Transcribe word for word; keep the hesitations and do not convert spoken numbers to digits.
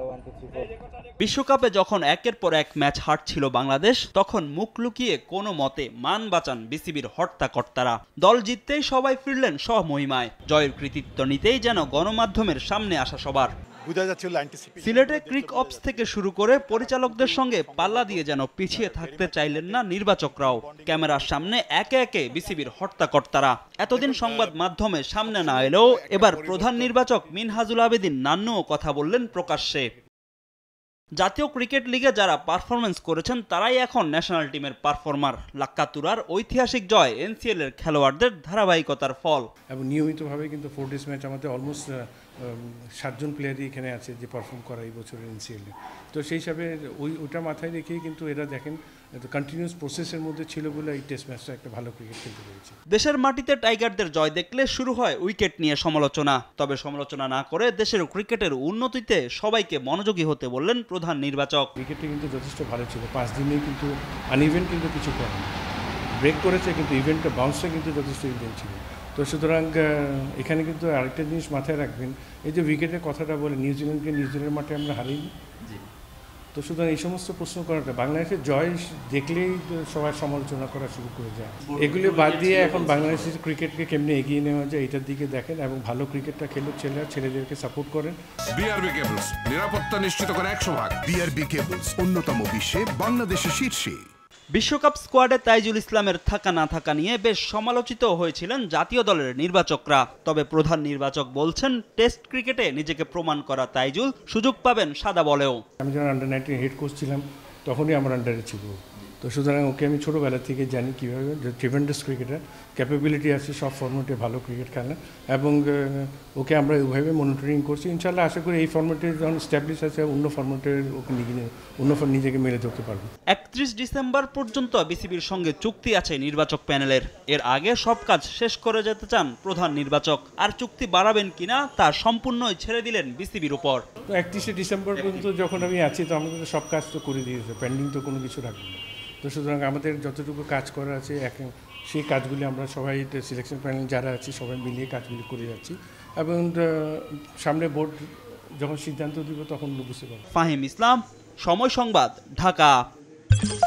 বিশ্বকাপে যখন একের পর এক ম্যাচ হারছিল বাংলাদেশ, তখন মুখ লুকিয়ে কোনো মতে মান বাঁচান বিসিবির হর্তাকর্তারা। দল জিততেই সবাই ফিরলেন স্বমহিমায়, জয়ের কৃতিত্ব নিতেই যেন গণমাধ্যমের সামনে আসা সবার। সিলেটে ক্রিক অপস থেকে শুরু করে পরিচালকদের সঙ্গে পাল্লা দিয়ে যেন পিছিয়ে থাকতে চাইলেন না নির্বাচকরাও। ক্যামেরার সামনে একে একে বিসিবির হর্তাকর্তারা। এতদিন সংবাদ মাধ্যমে সামনে না এলেও এবার প্রধান নির্বাচক মিনহাজুল আবেদিন নান্নুও কথা বললেন প্রকাশ্যে। জাতীয় ক্রিকেট লিগে যারা পারফরমেন্স করেছেন তারাই এখন ন্যাশনাল টিমের পারফর্মার। লাক্কাতুরার ঐতিহাসিক জয় এনসিএল এর খেলোয়াড়দের ধারাবাহিকতার ফল। এবং নিয়মিতভাবে কিন্তু ফোর ডেজ ম্যাচ আমাদের অলমোস্ট সাতজন প্লেয়ারই এখানে আছে যে পারফর্ম করা এই বছরের এনসিএল এ। তো সেই হিসাবে ওই ওটা মাথায় রেখেই কিন্তু এরা দেখেন কন্টিনিউয়াস প্রসেসের মধ্যে ছিল বলে এই টেস্ট ম্যাচটা একটা ভালো ক্রিকেট খেলতে পেরেছে। দেশের মাটিতে টাইগারদের জয় দেখলে শুরু হয় উইকেট নিয়ে সমালোচনা। তবে সমালোচনা না করে দেশের ক্রিকেটের উন্নতিতে সবাইকে মনোযোগী হতে বললেন প্রধান নির্বাচক। ক্রিকেটটা কিন্তু যথেষ্ট ভালো ছিল, পাঁচ দিনেই কিন্তু আনইভেন্ট কিন্তু কিছু করেনি, ব্রেক করেছে, কিন্তু ইভেন্টটা বাউন্সটা কিন্তু যথেষ্ট ইভেন্ট ছিল। তো সুতরাং এখানে কিন্তু আরেকটা জিনিস মাথায় রাখবেন, এই যে উইকেটের কথাটা বলে নিউজিল্যান্ডকে নিউজিল্যান্ড মাঠে আমরা হারিনি। তো সুতরাং এই সমস্ত প্রশ্ন করাটা বাংলাদেশের জয় দেখলেই সবাই সমালোচনা করা শুরু করে যায়। এগুলো বাদ দিয়ে এখন বাংলাদেশের ক্রিকেটকে কেমনে এগিয়ে নেওয়া যায় এটার দিকে দেখেন এবং ভালো ক্রিকেটটা খেলুক ছেলেরা, ছেলেদেরকে সাপোর্ট করেন। বিআরবি কেবলস নিরাপত্তা নিশ্চিত করে একশো ভাগ। বিআরবি কেবলস অন্যতম বিশ্বে বাংলাদেশের শীর্ষে। বিশ্বকাপ স্কোয়াডে তাইজুল ইসলামের থাকা না থাকা নিয়ে বেশ সমালোচিত হয়েছিলেন জাতীয় দলের নির্বাচকরা। তবে প্রধান নির্বাচক বলছেন টেস্ট ক্রিকেটে নিজেকে প্রমাণ করা তাইজুল সুযোগ পাবেন সাদা বলেও। আমি যখন আন্ডার নাইনটিন হেড কোচ ছিলাম তখনই আমার আন্ডারে ছিল, তো সুতরাং ওকে আমি ছোটোবেলা থেকে জানি কীভাবে ট্রিমেন্ডাস ক্রিকেটার, ক্যাপাবিলিটি আছে সব ফর্মেটে ভালো ক্রিকেট খেলা, এবং ওকে আমরা ওইভাবে মনিটরিং করছি। ইনশাল্লাহ আশা করি এই ফর্মেটে যখন স্ট্যাবলিশ আছে অন্য ফর্মেটের ওকে অন্য নিজেকে মেলে ধরতে পারবো। একত্রিশ ডিসেম্বর পর্যন্ত বিসিবির সঙ্গে চুক্তি আছে নির্বাচক প্যানেলের। এর আগে সব কাজ শেষ করে যেতে চান প্রধান নির্বাচক। আর চুক্তি বাড়াবেন কিনা তা সম্পূর্ণই ছেড়ে দিলেন বিসিবির উপর। তো একত্রিশে ডিসেম্বর পর্যন্ত যখন আমি আছি তো আমাদের সব কাজ তো করে দিয়েছে, পেন্ডিং তো কোনো কিছু রাখবো না। তো সুতরাং আমাদের যতটুকু কাজ করা আছে এক সেই কাজগুলি আমরা সবাই সিলেকশন প্যানেল যারা আছি সবাই মিলিয়ে কাজগুলি করে যাচ্ছি, এবং সামনে বোর্ড যখন সিদ্ধান্ত দিব তখন বুঝতে পারবো। ফাহিম ইসলাম, সময় সংবাদ, ঢাকা।